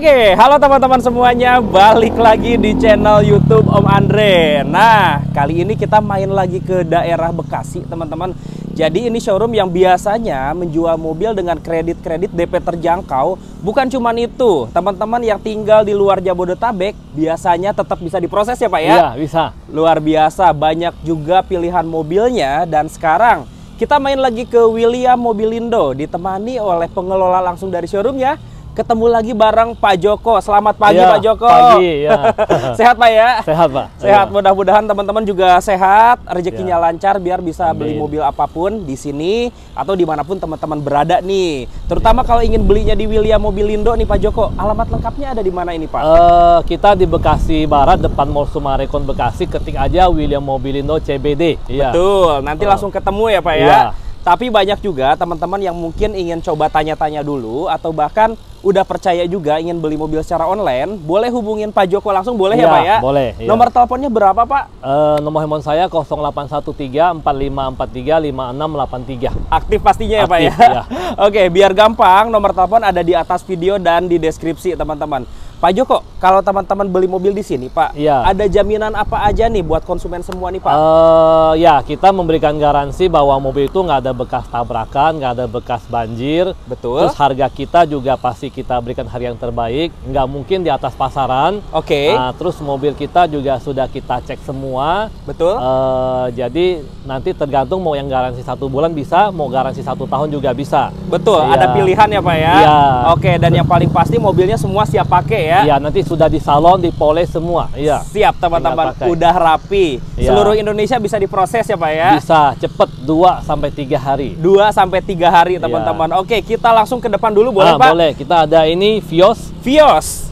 Oke, halo teman-teman semuanya, balik lagi di channel YouTube Om Andre. Nah, kali ini kita main lagi ke daerah Bekasi, teman-teman. Jadi ini showroom yang biasanya menjual mobil dengan kredit-kredit DP terjangkau. Bukan cuma itu, teman-teman yang tinggal di luar Jabodetabek biasanya tetap bisa diproses ya Pak ya? Iya, bisa. Luar biasa, banyak juga pilihan mobilnya. Dan sekarang kita main lagi ke William Mobilindo, ditemani oleh pengelola langsung dari showroomnya. Ketemu lagi bareng Pak Joko. Selamat pagi ya, Pak Joko. Pagi, ya. Sehat Pak ya? Sehat Pak. Sehat, Ya. mudah-mudahan teman-teman juga sehat, rezekinya lancar biar bisa Amin. beli mobil apapun di sini atau dimanapun teman-teman berada nih. Terutama kalau ingin belinya di William Mobilindo nih Pak Joko. Alamat lengkapnya ada di mana ini Pak? Kita di Bekasi Barat, depan Mall Sumarekon Bekasi. Ketik aja William Mobilindo CBD. Iya. Betul, nanti langsung ketemu ya Pak ya. Iya. Tapi banyak juga teman-teman yang mungkin ingin coba tanya-tanya dulu atau bahkan udah percaya juga ingin beli mobil secara online, boleh hubungin Pak Joko langsung, boleh ya Pak ya? Boleh. Iya. Nomor teleponnya berapa Pak? Nomor handphone saya 0813 4543 5683. Aktif pastinya ya Pak ya? Aktif, iya. Oke, biar gampang, nomor telepon ada di atas video dan di deskripsi teman-teman. Pak Joko, kalau teman-teman beli mobil di sini Pak, Iya. ada jaminan apa aja nih buat konsumen semua nih Pak? Ya, kita memberikan garansi bahwa mobil itu nggak ada bekas tabrakan, nggak ada bekas banjir. Betul. Terus harga kita juga pasti kita berikan harga yang terbaik, nggak mungkin di atas pasaran. Oke. Nah, terus mobil kita juga sudah kita cek semua. Betul. Jadi nanti tergantung mau yang garansi 1 bulan bisa, mau garansi 1 tahun juga bisa. Betul, Iya. ada pilihan ya Pak ya? Iya. Oke, dan yang paling pasti mobilnya semua siap pakai ya? Iya, nanti sudah di salon, dipoles semua. Iya. Siap teman-teman, Tinggal pakai. udah rapi. Iya. Seluruh Indonesia bisa diproses ya Pak ya? Bisa cepet 2-3 hari. 2-3 hari teman-teman. Oke, kita langsung ke depan dulu boleh Pak? Boleh. Kita ada ini Vios. Vios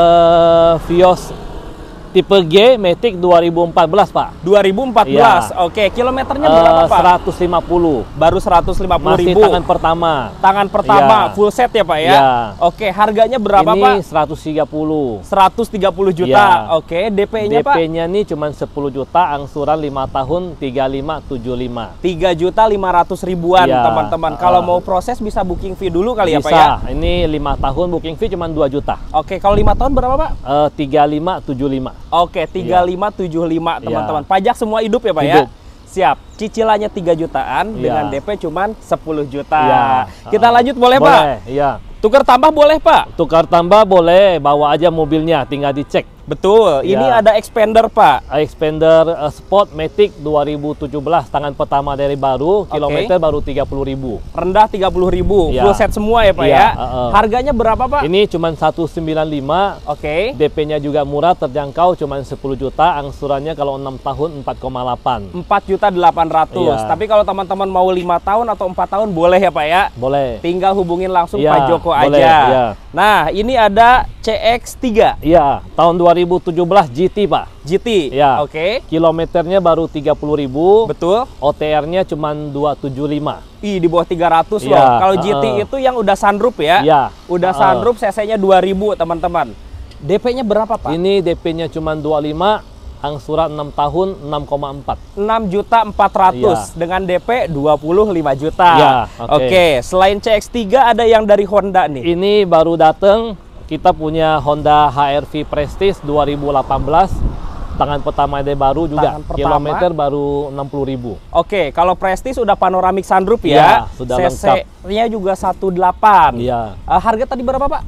Vios tipe G Matic 2014 Pak. 2014. Iya. Oke, kilometernya berapa Pak? 150. Baru 150.000. Masih tangan pertama. Tangan pertama, Iya. full set ya Pak ya? Iya. Oke, harganya berapa Ini Pak? 130. 130 juta. Iya. Oke, DP-nya Pak? DP-nya nih cuma 10 juta, angsuran 5 tahun 3575. 3.500.000 ribuan Iya. teman-teman. Kalau mau proses bisa booking fee dulu kali ya Pak Bisa. ya? Ini 5 tahun booking fee cuma 2 juta. Oke, kalau 5 tahun berapa Pak? 3575. Oke, 3575 teman-teman. Iya. Pajak semua hidup ya Pak Hidup. ya? Siap. Cicilannya 3 jutaan Iya. dengan DP cuman 10 juta. Iya. Kita lanjut boleh Pak? Boleh, iya. Tukar tambah boleh Pak? Tukar tambah boleh, bawa aja mobilnya, tinggal dicek. Betul. Ini Iya. ada expander Pak. Expander Sport Matic 2017, tangan pertama dari baru, kilometer baru 30.000. Rendah 30.000. Iya. Full set semua ya Pak Iya, ya? heeh. Harganya berapa Pak? Ini cuma 195. Oke. DP-nya juga murah, terjangkau, cuma 10 juta, angsurannya kalau 6 tahun 4,8. 4.800.000. Iya. Tapi kalau teman-teman mau 5 tahun atau 4 tahun boleh ya Pak ya? Boleh. Tinggal hubungin langsung Iya, Pak Joko boleh, aja. iya. Nah, ini ada CX-3 Iya, tahun 2017 GT Pak. GT. Iya. Oke. Kilometernya baru 30.000. Betul. OTR-nya cuma 275. Ih, di bawah 300 loh. Iya, Kalau GT itu yang udah sunroof ya? Iya. Udah sunroof, cc-nya 2000 teman-teman. DP-nya berapa Pak? Ini DP-nya cuma 25, angsuran 6 tahun 6,4. 6.400.000 dengan DP 25 juta. Iya, Oke, selain CX-3 ada yang dari Honda nih. Ini baru datang, kita punya Honda HR-V Prestige 2018, tangan pertama dari baru juga, Tangan pertama. kilometer baru 60.000. Oke, kalau Prestige udah panoramic sunroof Iya, ya. sudah lengkap. CC-nya juga 18. Iya. Harga tadi berapa Pak?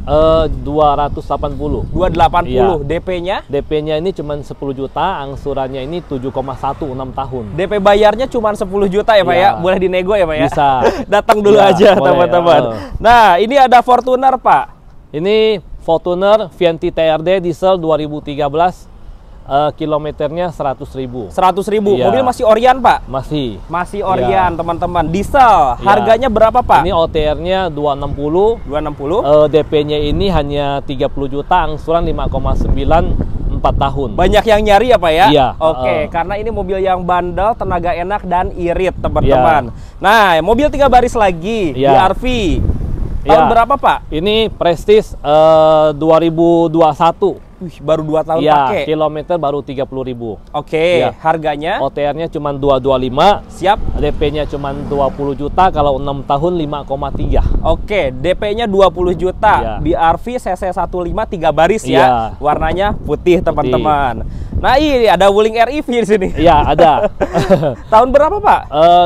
280. 280. Iya. DP-nya? DP-nya ini cuma 10 juta, angsurannya ini 7,1, 6 tahun. DP bayarnya cuma 10 juta ya Pak Iya. ya? Boleh dinego ya Pak ya? Bisa. Datang dulu Iya, aja boleh, teman-teman. Nah, ini ada Fortuner Pak. Ini Fortuner VNT TRD diesel 2013, kilometernya 100.000. 100.000. Iya. Mobil masih Orion Pak? Masih. Masih Orion Iya. teman-teman. Diesel. Iya. Harganya berapa Pak? Ini OTR-nya 260. 260. DP-nya ini hanya 30 juta, angsuran 5,9, 4 tahun. Banyak yang nyari ya Pak ya? Iya. Oke, karena ini mobil yang bandel, tenaga enak dan irit teman-teman. Nah, mobil 3 baris lagi, Iya. BRV. Tahun Iya. berapa Pak? Ini Prestige 2021. Wih, baru 2 tahun Iya, pakai. kilometer baru 30.000. Oke, Iya. harganya OTR-nya cuma 225. siap. DP-nya cuma 20 juta, kalau 6 tahun 5,3. Oke, DP-nya 20 juta. Iya. BRV CC15 3 baris ya. Iya. Warnanya putih, teman-teman. Nah, ini ada Wuling REV di sini. Iya, ada. Tahun berapa, Pak?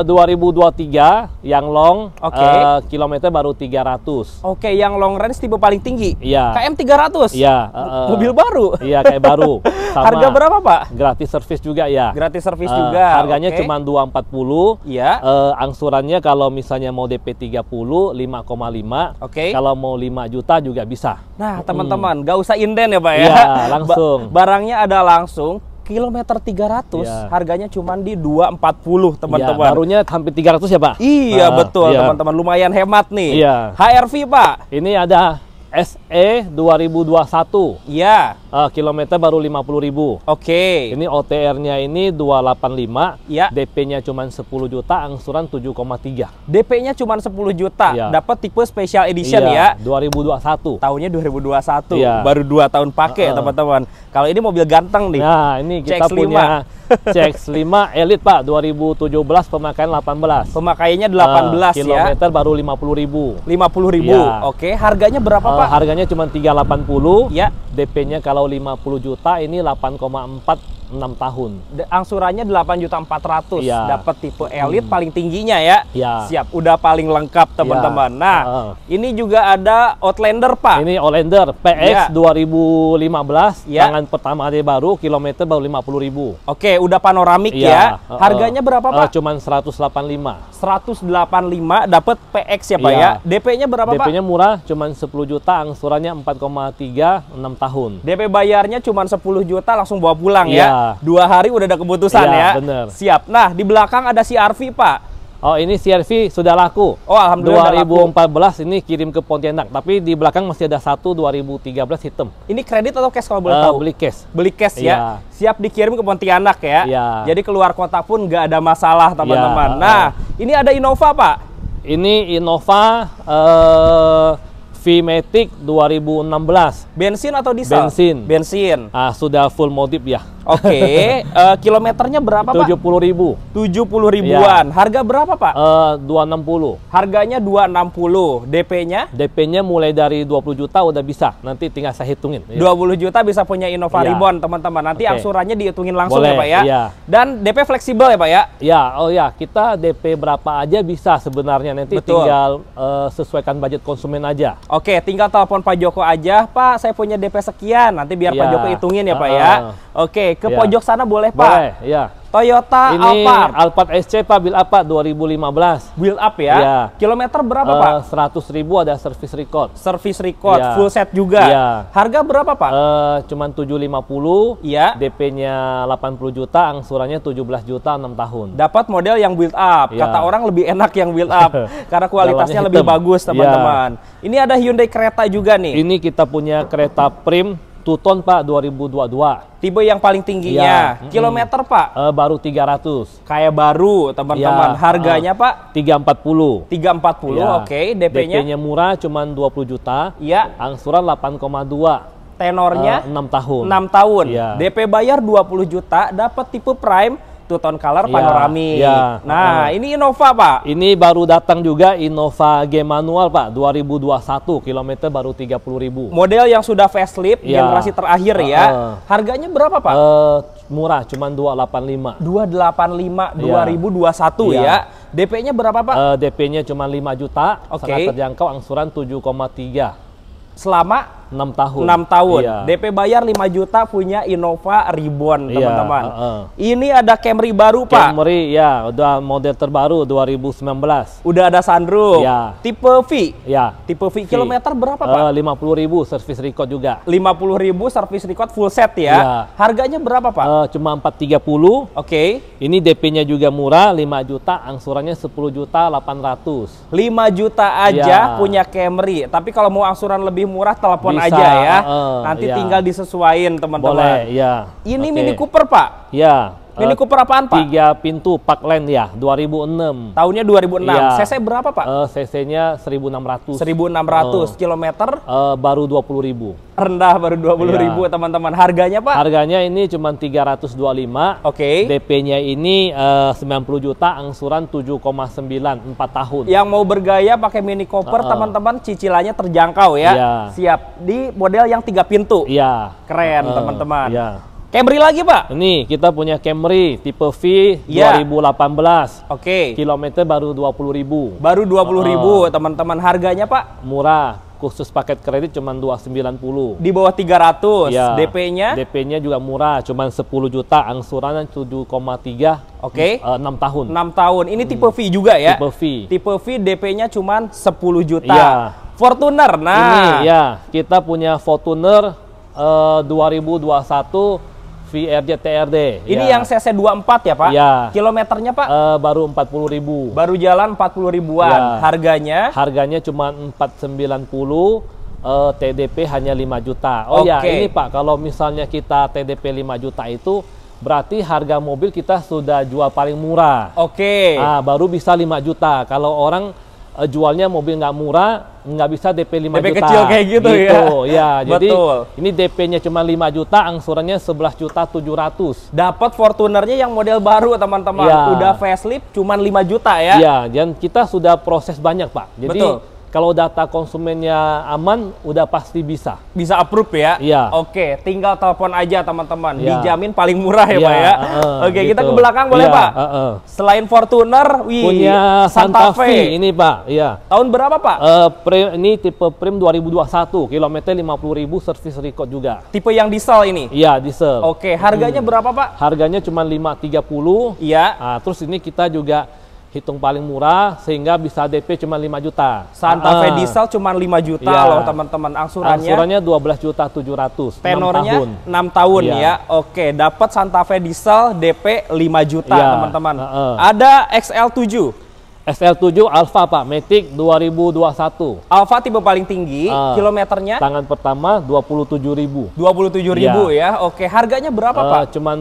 2023 yang long, Oke. kilometer baru 300. Oke, yang long range tipe paling tinggi. Iya. KM 300. Iya, Mobil baru. Iya, kayak baru. Sama Harga berapa, Pak? gratis servis juga ya. Gratis servis juga. Harganya oke. cuma 240. Iya. Angsurannya kalau misalnya mau DP 30 5,5. Oke. Kalau mau 5 juta juga bisa. Nah, teman-teman, gak usah inden ya, Pak ya. Iya, langsung. Barangnya ada langsung. Kilometer 300, Iya. harganya cuma di 240, Iya, teman-teman. barunya hampir 300 ya, Pak? Iya, betul, iya. teman-teman. Lumayan hemat nih. Iya. HRV, Pak. Ini ada SE 2021. Iya. Kilometer baru 50.000. Oke. Ini OTR-nya ini 285. Iya. DP-nya cuma 10 juta, angsuran 7,3. DP-nya cuma 10 juta. Iya. Dapat tipe special edition ya. 2021. Tahunnya 2021. Iya. Baru 2 tahun pakai, teman-teman. Kalau ini mobil ganteng nih. Nah, ini kita CX-5. punya CX-5 Elite, Pak, 2017 pemakaian 18. Pemakaiannya 18 ya. Kilometer baru 50.000. 50.000. Iya. Oke, harganya berapa, Pak? Harganya cuma 380. Ya. DP-nya kalau 50 juta ini 8,4 6 tahun. Angsurannya 8.400.000. Iya. Dapat tipe Elite paling tingginya ya. Iya. Siap, udah paling lengkap, teman-teman. Nah, ini juga ada Outlander, Pak. Ini Outlander PX Iya. 2015, Iya. tangan pertama dia baru, kilometer baru 50.000. Oke, udah panoramik ya. Harganya berapa, Pak? Cuman 185. 185 dapat PX ya, Pak Iya. ya. DP-nya berapa, Pak? DP-nya murah, cuman 10 juta, angsurannya 4,3 6 tahun. DP bayarnya cuma 10 juta langsung bawa pulang Iya. ya. 2 hari udah ada keputusan Iya, ya. bener. Siap. Nah, di belakang ada CR-V, Pak. Oh, ini CR-V sudah laku. Oh, alhamdulillah udah laku. 2014 ini kirim ke Pontianak, tapi di belakang masih ada satu 2013 hitam. Ini kredit atau cash kalau boleh tahu? Beli cash. Beli cash Iya. ya. Siap dikirim ke Pontianak ya. Iya. Jadi keluar kota pun nggak ada masalah, teman-teman. Iya. Nah, ini ada Innova, Pak. Ini Innova V-Matic 2016. Bensin atau diesel? Bensin. Bensin. Sudah full modif ya. Oke. Kilometernya berapa, Pak? 70.000. 70 ribuan. Harga berapa, Pak? 260. Harganya 260. DP-nya? DP-nya mulai dari 20 juta udah bisa. Nanti tinggal saya hitungin. 20 juta bisa punya Innova Iya. Reborn, teman-teman. Nanti Oke. angsurannya dihitungin langsung Boleh, ya, Pak ya. iya. Dan DP fleksibel ya, Pak ya. Ya, oh ya, kita DP berapa aja bisa sebenarnya. Nanti Betul. tinggal sesuaikan budget konsumen aja. Oke, tinggal telepon Pak Joko aja, Pak, saya punya DP sekian. Nanti biar Pak Iya. Joko hitungin ya, Pak ya. Oke, ke Iya. pojok sana boleh, Pak. Boleh, ya. Toyota Ini Alphard. Alphard SC, Pak, build up, Pak, 2015. Build up ya. Iya. Kilometer berapa, Pak? 100.000 ada service record. Service record, Iya. full set juga. Iya. Harga berapa, Pak? Cuman 750. Iya. DP-nya 80 juta, angsurannya 17 juta 6 tahun. Dapat model yang build up. Iya. Kata orang lebih enak yang build up karena kualitasnya Dalamnya lebih hitam. bagus, teman-teman. Ini ada Hyundai Creta juga nih. Ini kita punya kereta Prim 2 ton, Pak, 2022. Tipe yang paling tingginya. Iya. Kilometer, Pak? Baru 300. Kayak baru, teman-teman. Iya. Harganya, Pak? 340. 340, Iya. oke. DP-nya? DP-nya murah, cuman 20 juta. Iya. Angsuran 8,2. Tenornya? 6 tahun. 6 tahun. Iya. DP bayar 20 juta, dapat tipe Prime, 2 tone color Iya, panoramik. iya. Nah, ini Innova, Pak. Ini baru datang juga Innova G manual, Pak, 2021, kilometer baru 30.000. Model yang sudah facelift, Iya. generasi terakhir ya. Harganya berapa, Pak? Murah, cuman 285. 285 Iya. 2021 Iya. ya. DP-nya berapa, Pak? DP-nya cuma 5 juta, Oke. sangat terjangkau, angsuran 7,3. Selama 6 tahun. 6 tahun. Iya. DP bayar 5 juta punya Innova Reborn, Iya, teman-teman. Ini ada Camry baru, Pak. Camry, ya, udah model terbaru 2019. Udah ada sunroof. Iya. Tipe V. Ya. Tipe V. Kilometer berapa, Pak? 50.000 service record juga. 50.000 service record full set ya. Iya. Harganya berapa, Pak? Cuma 430. Oke. Ini DP-nya juga murah, 5 juta, angsurannya 10 juta 800. 5 juta aja Iya. punya Camry. Tapi kalau mau angsuran lebih murah, telepon Bisa, aja ya. Nanti iya. tinggal disesuaiin, teman-teman. Boleh, ya. Ini Oke. Mini Cooper, Pak. Ya, Mini Cooper apaan, Pak? 3 pintu Parkland ya, 2006. Tahunnya 2006. Iya. CC berapa, Pak? CC-nya 1600. 1600 kilometer. Baru 20.000. Rendah, baru 20.000, teman-teman. Harganya, Pak? Harganya ini cuma 325. Oke. DP-nya ini 90 juta, angsuran 7,9, 4 tahun. Yang mau bergaya pakai Mini Cooper, teman-teman, cicilannya terjangkau ya. Iya. Siap. Di model yang 3 pintu. Iya. Keren, teman-teman. Iya. Camry lagi, Pak? Ini kita punya Camry tipe V Iya. 2018. Oke. Kilometer baru 20.000. Baru 20.000, teman-teman. Harganya, Pak? Murah. Khusus paket kredit cuma 290. Di bawah 300. Ya. DP-nya? DP-nya juga murah, cuma 10 juta, angsurannya 7,3. Oke. 6 tahun. 6 tahun. Ini tipe V juga ya? Tipe V. Tipe V, DP-nya cuma 10 juta. Iya. Fortuner, nah. Ini ya, kita punya Fortuner 2021 VRJ TRD. Ini ya. yang CC 24 ya, Pak? Iya. Kilometernya, Pak? Baru 40.000. Baru jalan 40 ribuan. Ya. Harganya? Harganya cuma 490. TDP hanya 5 juta. Oh ya, ini Pak, kalau misalnya kita TDP 5 juta itu berarti harga mobil kita sudah jual paling murah. Oke. Nah, baru bisa 5 juta. Kalau orang jualnya mobil nggak murah, nggak bisa DP 5 DP juta. kecil kayak gitu ya. Jadi betul. Ini DP-nya cuma 5 juta, angsurannya 11.700.000. Dapat Fortunernya yang model baru, teman-teman. Ya. Udah facelift cuma 5 juta ya. Iya, dan kita sudah proses banyak, Pak. Jadi betul. Kalau data konsumennya aman, udah pasti bisa. Bisa approve ya? Iya. Oke, tinggal telepon aja teman-teman. Ya. Dijamin paling murah ya, Ya, Pak ya? Oke, gitu. kita ke belakang boleh, Ya, Pak? Selain Fortuner, punya Santa Fe. Ini, Pak. Iya. Tahun berapa, Pak? Ini tipe Prim 2021, kilometer 50.000, service record juga. Tipe yang diesel ini? Iya, diesel. Oke, harganya berapa, Pak? Harganya cuma 530. Iya. Nah, terus ini kita juga hitung paling murah sehingga bisa DP cuma 5 juta. Santa Fe diesel cuma 5 juta loh, teman-teman. Angsurannya 12.700.000. Tenornya 6 tahun ya. Oke, dapat Santa Fe diesel DP 5 juta, teman-teman. Ada XL7. XL7 Alfa, Pak, Matic 2021. Alfa tipe paling tinggi, kilometernya? Tangan pertama 27.000. 27.000 ya. Oke, harganya berapa, Pak? Cuman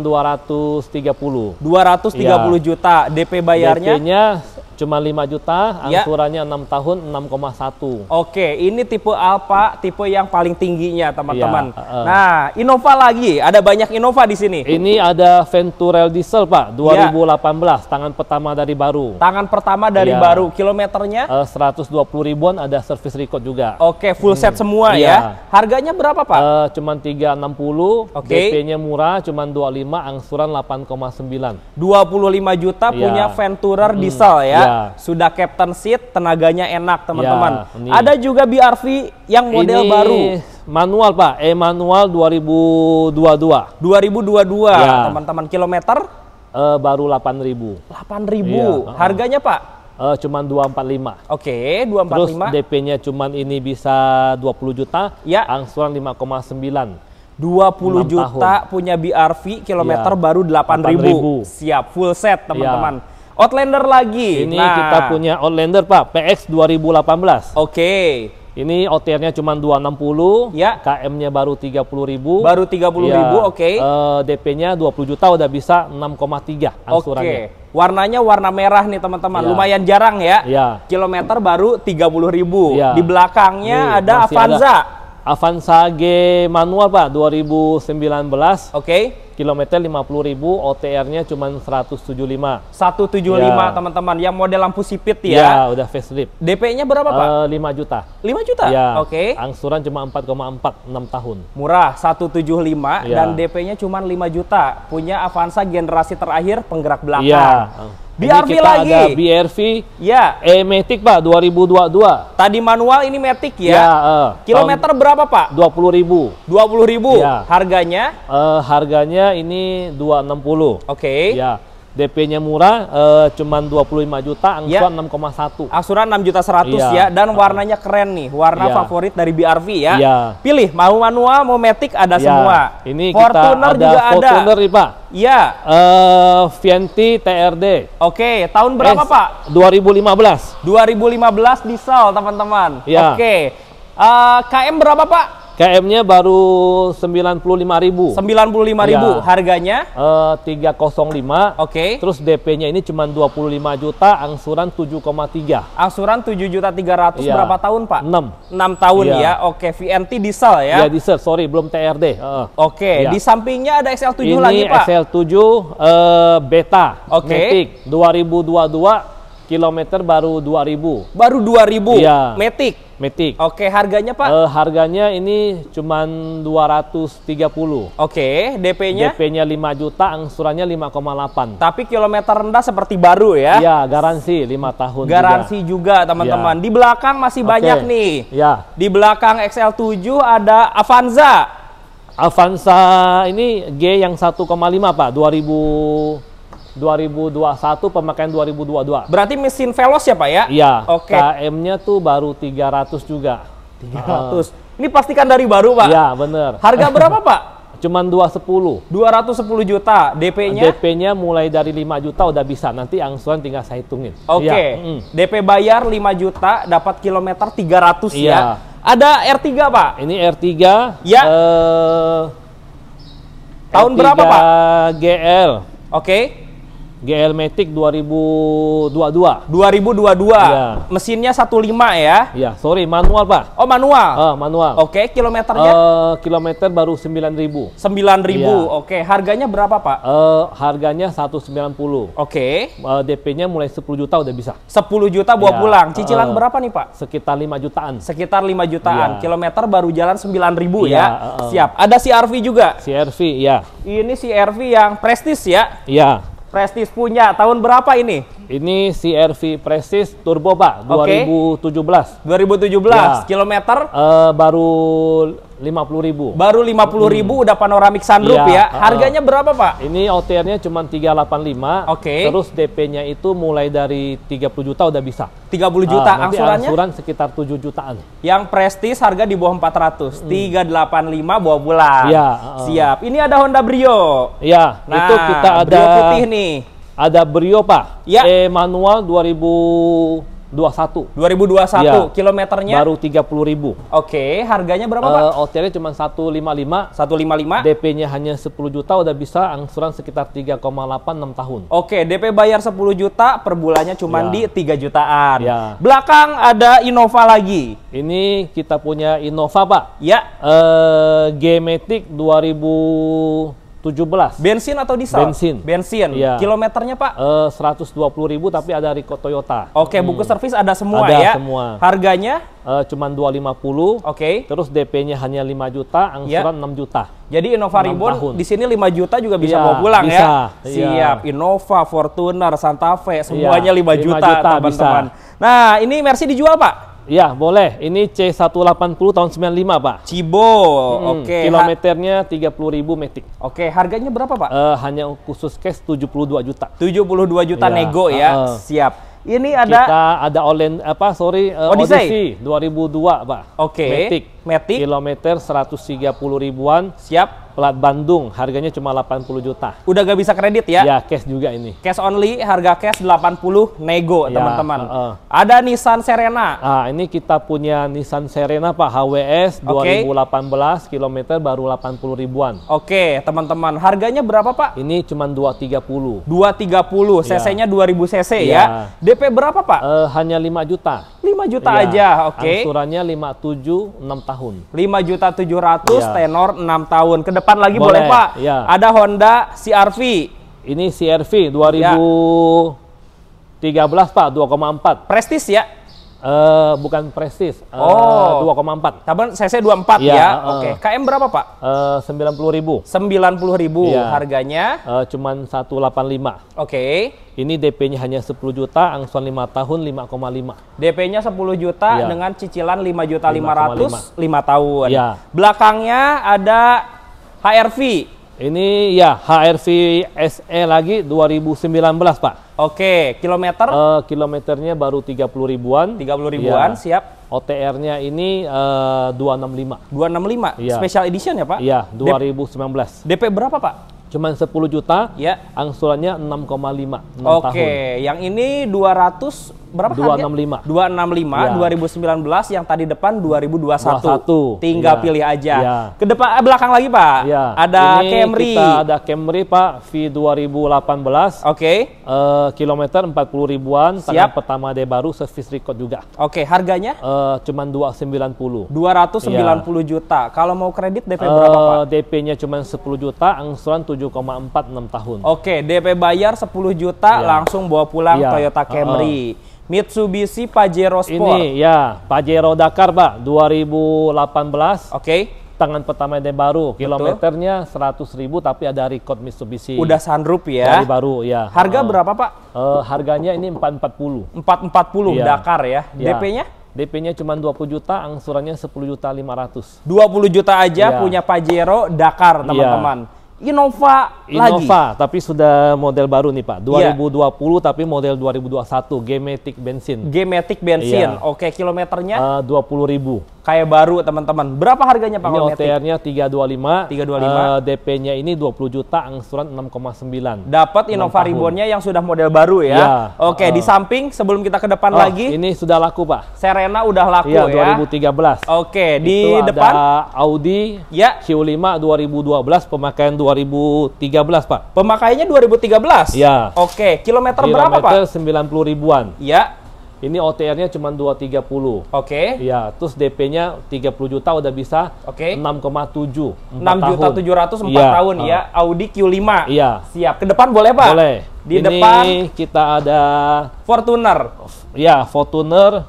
230. 230 juta. DP bayarnya? DP-nya cuma 5 juta, angsurannya 6 tahun 6,1. Oke, ini tipe Alfa, tipe yang paling tingginya, teman-teman. Nah, Innova lagi, ada banyak Innova di sini. Ini ada Venturel diesel, Pak, 2018, tangan pertama dari baru. Tangan pertama dari baru, kilometernya? 120 ribuan, ada service record juga. Oke, full set semua ya. Harganya berapa, Pak? Cuman 360, DP-nya murah, cuman 25, angsuran 8,9. 25 juta punya Venturer diesel ya. Sudah captain seat, tenaganya enak, teman-teman. Ada juga BRV yang model baru. Manual, Pak, manual 2022. 2022, teman-teman. Kilometer? Baru 8.000. 8.000. Harganya, Pak? Cuman 245. Oke, 245. Terus DP-nya cuman ini bisa 20 juta, angsuran 5,9. 20 juta punya BRV, kilometer baru 8.000. Siap, full set, teman-teman. Outlander lagi. Ini kita punya Outlander, Pak, PX 2018. Oke. Ini OTR-nya cuma 260, KM-nya baru 30.000. Baru 30.000, oke. DP-nya 20 juta udah bisa 6,3 angsurannya. Warnanya warna merah nih, teman-teman. Lumayan jarang ya. Kilometer baru 30.000. Di belakangnya ada Avanza. Avanza G manual, Pak, 2019. Oke. Kilometer 50.000, OTR-nya cuma 175. 175, teman-teman. Yang model lampu sipit ya. Ya, udah facelift. DP-nya berapa, Pak? 5 juta. 5 juta? Ya. Oke. Angsuran cuma 4,4, 6 tahun. Murah, 175 dan DP-nya cuma 5 juta. Punya Avanza generasi terakhir penggerak belakang. BRV lagi. Ada BRV. Matic, Pak, 2022. Tadi manual, ini Matic ya. Kilometer berapa, Pak? 20.000. 20.000. Harganya? Harganya ini 260. Oke. DP-nya murah, cuman 25 juta, angsuran 6,1. Angsuran 6.100.000 ya, dan warnanya keren nih, warna favorit dari BRV ya. Pilih, mau manual, mau Matic, ada semua. Ini Fortuner kita juga ada. Fortuner nih, Pak. Vianti TRD. Oke, tahun berapa, Pak? 2015. 2015 diesel, teman-teman. Oke. KM berapa, Pak? KM-nya baru 95.000. 95.000. Ya. Harganya 305. Oke. Terus DP-nya ini cuma 25 juta, angsuran 7,3. Angsuran 7.300.000. Ya. Berapa tahun, Pak? 6 tahun ya. ya. Oke, VNT diesel ya. Ya, diesel, sorry belum TRD. Oke, Ya. di sampingnya ada XL7 ini lagi, Pak. XL7 beta. Oke. Matic 2022, kilometer baru 2000. Baru 2000. Iya. Matic. Matic. Oke, harganya, Pak? Harganya ini cuman 230. Oke, DP-nya? DP-nya 5 juta, angsurannya 5,8. Tapi kilometer rendah seperti baru ya. Ya, garansi 5 tahun. Garansi juga, teman-teman. Ya. Di belakang masih banyak nih. Ya. Di belakang XL7 ada Avanza. Avanza ini G yang 1,5, Pak. 2021, pemakaian 2022. Berarti mesin Veloz ya, Pak ya? Iya. Oke. KM-nya tuh baru 300 juga. 300. Ini pastikan dari baru, Pak? Iya, bener. Harga berapa, Pak? Cuman 210. 210 juta. DP-nya? DP-nya mulai dari 5 juta udah bisa. Nanti angsuran tinggal saya hitungin. Oke. Ya. DP bayar 5 juta, dapat kilometer 300 Iya. ya. Ada R3, Pak? Ini R3. Ya. Tahun R3 berapa, Pak? GL. Oke. GL Matic 2022. 2022. Iya. Mesinnya 1.5 ya? Ya, sorry, manual, Pak. Oh, manual? Manual. Oke, kilometernya? Kilometer baru 9.000. 9.000. Iya. Oke, harganya berapa, Pak? Harganya 190. Oke. DP-nya mulai 10 juta udah bisa. 10 juta bawa Iya. pulang. Cicilan berapa nih, Pak? Sekitar 5 jutaan. Sekitar 5 jutaan. Iya. Kilometer baru jalan 9.000 Iya, ya. Siap. Ada CR-V juga. CR-V, ya. Ini CR-V yang Prestige ya. Iya. Prestige punya. Tahun berapa ini? Ini CR-V Prestige Turbo, Pak. Oke. 2017. 2017. Ya. Kilometer? Baru 50.000. Baru 50.000 udah panoramic sunroof Iya, ya. Harganya berapa, Pak? Ini OTR-nya cuma 385. Oke. Terus DP-nya itu mulai dari 30 juta udah bisa. 30 juta. Nanti Angsurannya? angsuran sekitar 7 jutaan. Yang Prestige harga di bawah 400. 385 bawa pulang. Iya, Siap. Ini ada Honda Brio. Iya, Nah, itu kita ada Brio putih nih. Ada Brio, Pak. Ya. Manual 2021. 2021. Iya. Kilometernya? Baru 30.000. Oke, harganya berapa, Pak? OTR-nya cuma 155. 155. DP-nya hanya 10 juta udah bisa, angsuran sekitar 3,8 6 tahun. Oke, DP bayar 10 juta, per bulannya cuma Ya. di 3 jutaan. Ya. Belakang ada Innova lagi. Ini kita punya Innova, Pak. Ya. G-Matic 2017. Bensin atau diesel? Bensin. Bensin. Iya. Kilometernya, Pak? 120.000 tapi ada Rico Toyota. Oke, buku servis ada semua Ada ya? semua. Harganya? Cuman 250. Oke. Terus DP-nya hanya 5 juta, angsuran 6 juta. Jadi Innova 6 Reborn tahun. di sini 5 juta juga bisa Iya, bawa pulang bisa. ya? Iya. Siap. Innova, Fortuner, Santa Fe, semuanya 5 5 juta, juta teman-teman. bisa. Nah, ini Mercy dijual, Pak? Ya, boleh. Ini C180 tahun 95, Pak. Cibo. Oke. Kilometernya 30.000 Matic. Oke, harganya berapa, Pak? Hanya khusus cash 72 juta. 72 juta Iya, nego ya. Siap. Ini ada Kita ada Odyssey 2002, Pak. Oke. Matic. Kilometer 130 ribuan. Siap. Plat Bandung, harganya cuma 80 juta. Udah gak bisa kredit ya? Ya, cash juga ini. Cash only, harga cash 80 nego, Ya, teman-teman. Ada Nissan Serena. Ini kita punya Nissan Serena, Pak, HWS 2018, kilometer baru 80 ribuan. Oke, teman-teman. Harganya berapa, Pak? Ini cuma 230. 230, cc-nya 2000 cc Iya. ya. DP berapa, Pak? Hanya 5 juta. 5 juta Iya. aja, oke. Angsurannya 57 6 tahun. 5.700.000 Iya. tenor 6 tahun. Ke depan lagi boleh, Boleh, Pak. iya. Ada Honda CR-V. Ini CR-V 2013, Pak, 2,4. Prestige ya? Bukan Prestige, 2,4. Tabung cc 24 Iya, ya. Oke. KM berapa, Pak? 90.000. 90.000 Iya. harganya. Cuman 185. Oke. Ini DP-nya hanya 10 juta, angsuran 5 tahun 5,5. DP-nya 10 juta Iya. dengan cicilan 5.500.000 5 tahun. Iya. Belakangnya ada HR-V. Ini ya HR-V SE lagi 2019, Pak. Oke, kilometer Kilometernya baru 30 ribuan. 30 ribuan, Iya. siap. OTR-nya ini 265. 265, Iya. special edition ya, Pak? Iya, 2019. DP berapa, Pak? Cuman 10 juta, Ya. angsurannya 6,5, 6 tahun. Oke, yang ini 200 berapa 265. 265 ya. 2019, yang tadi depan 2021. Tinggal ya. pilih aja. Ya. Ke depan belakang lagi, Pak. Ya. Ada ini Camry. Kita ada Camry, Pak, V 2018. Oke. Kilometer 40 ribuan, tangan pertama dia baru, service record juga. Oke, harganya? Cuman 290. 290 juta. Kalau mau kredit DP berapa, Pak? DP-nya cuma 10 juta, angsuran 7,4 6 tahun. Oke, DP bayar 10 juta, langsung bawa pulang Toyota Camry. Mitsubishi Pajero Sport. Ini ya, Pajero Dakar, Pak, 2018. Oke. Tangan pertama dia baru, kilometernya 100.000 tapi ada record Mitsubishi. Udah sunroof ya. Dari baru ya. Harga berapa, Pak? Harganya ini 440. 440 Dakar ya. Ya. DP-nya? DP-nya cuma 20 juta, angsurannya 10.500.000. 20 juta aja punya Pajero Dakar, teman-teman. Innova lagi. Tapi sudah model baru nih, Pak. 2020 tapi model 2021, G-Matic bensin. G-Matic bensin. Oke, kilometernya 20.000. Kayak baru, teman-teman. Berapa harganya, Pak? Ini OTR-nya 325. 325. DP-nya ini 20 juta, angsuran 6,9. Dapat Innova Reborn-nya yang sudah model baru ya. Oke, di samping sebelum kita ke depan lagi. Ini sudah laku, Pak. Serena udah laku ya. 2013. Oke, di itu depan ada Audi Q5 2012, pemakaian 2013, Pak. Pemakaiannya 2013? Ya. Oke, kilometer berapa, Pak? 90 ribuan. Ya. Ini OTR-nya cuma 230. Oke. Ya, terus DP-nya 30 juta udah bisa. 6,7. 6.700.000 4 tahun ya. Audi Q5. Iya. Siap. Ke depan boleh, Pak? Boleh. Di ini depan kita ada Fortuner. Ya, Fortuner.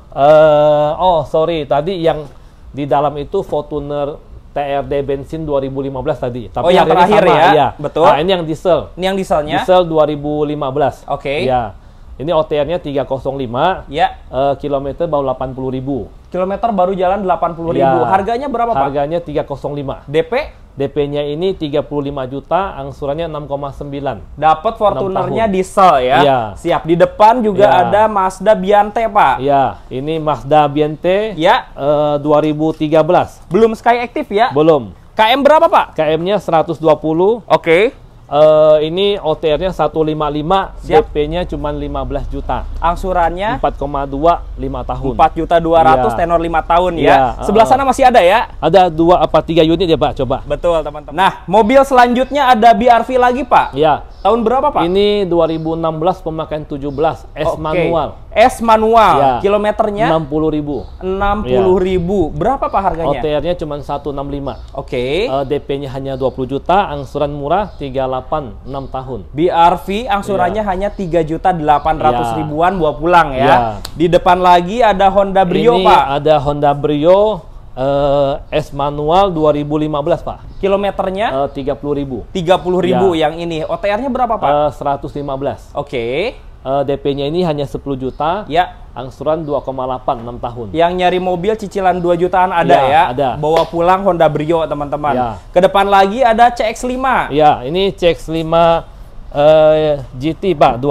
Sorry, tadi yang di dalam itu Fortuner TRD bensin 2015 tadi. Tapi yang terakhir sama, ya. Betul. Nah, ini yang diesel. Ini yang dieselnya? Diesel 2015. Oke. Ya. Ini OTR-nya 305. Ya. Kilometer baru 80.000. Kilometer baru jalan 80.000. Ya. Harganya berapa, Pak? Harganya 305. DP? DP-nya ini 35 juta, angsurannya 6,9. Dapat Fortunernya diesel ya. Ya. Siap. Di depan juga ada Mazda Biante, Pak. Ya, ini Mazda Biante. Ya. 2013. Belum Sky Active ya? Belum. KM berapa, Pak? KM-nya 120. Oke. Ini OTR-nya 155, DP-nya cuma 15 juta. Angsurannya 4,2 5 tahun. 4.200.000 tenor 5 tahun ya. Sebelah sana masih ada ya? Ada 2 apa 3 unit ya, Pak, coba. Betul, teman-teman. Nah, mobil selanjutnya ada BRV lagi, Pak. Iya. Tahun berapa, Pak? Ini 2016, pemakaian 17, S manual. S manual. Ya. Kilometernya 60.000. 60.000. Berapa, Pak, harganya? OTR-nya cuma 165. Oke. DP-nya hanya 20 juta, angsuran murah 38 6 tahun. BRV angsurannya hanya 3.800.000-an bawa pulang ya. Di depan lagi ada Honda Brio, ini Pak. Ada Honda Brio S manual 2015, Pak. Kilometernya 30.000. 30.000 yang ini. OTR-nya berapa, Pak? 115. Oke. DP-nya ini hanya 10 juta. Ya. Angsuran 2,8 6 tahun. Yang nyari mobil cicilan 2 jutaan ada ya? Ada. Bawa pulang Honda Brio, teman-teman. Ya. Ke depan lagi ada CX-5. Ya, ini CX-5 GT, Pak,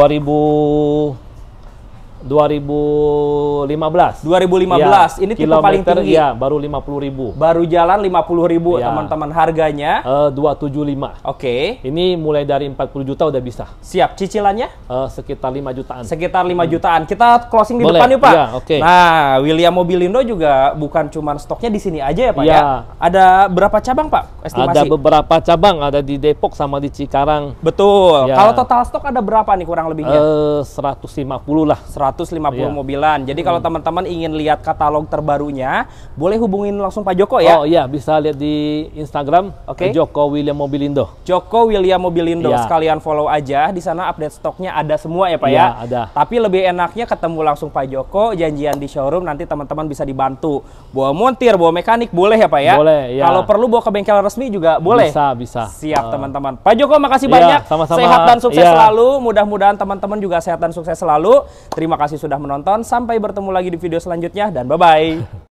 2015. 2015. Ini tipe paling tinggi. Ya, baru 50.000. Baru jalan 50.000, teman-teman. Harganya 275. Oke. Ini mulai dari 40 juta udah bisa. Siap. Cicilannya? Sekitar 5 jutaan. Sekitar 5 jutaan. Kita closing di Boleh. depan yuk, Pak. Ya, oke. Nah, William Mobilindo juga bukan cuma stoknya di sini aja ya, Pak ya. Ada berapa cabang, Pak? Estimasi? Ada beberapa cabang, ada di Depok sama di Cikarang. Betul. Ya. Kalau total stok ada berapa nih kurang lebihnya? 150 lah. 150 mobilan. Jadi kalau teman-teman ingin lihat katalog terbarunya, boleh hubungin langsung Pak Joko ya. Oh iya, bisa lihat di Instagram. Joko William Mobilindo. Joko William Mobilindo. Ya. Sekalian follow aja. Di sana update stoknya ada semua ya, Pak ya. Ada. Tapi lebih enaknya ketemu langsung Pak Joko, janjian di showroom, nanti teman-teman bisa dibantu. Bawa montir, bawa mekanik boleh ya, Pak ya. Boleh, ya. Kalau perlu bawa ke bengkel resmi juga boleh. Bisa. Siap, teman-teman. Pak Joko, makasih banyak. Sama-sama. Sehat dan sukses selalu. Mudah-mudahan teman-teman juga sehat dan sukses selalu. Terima kasih sudah menonton. Sampai bertemu lagi di video selanjutnya dan bye-bye.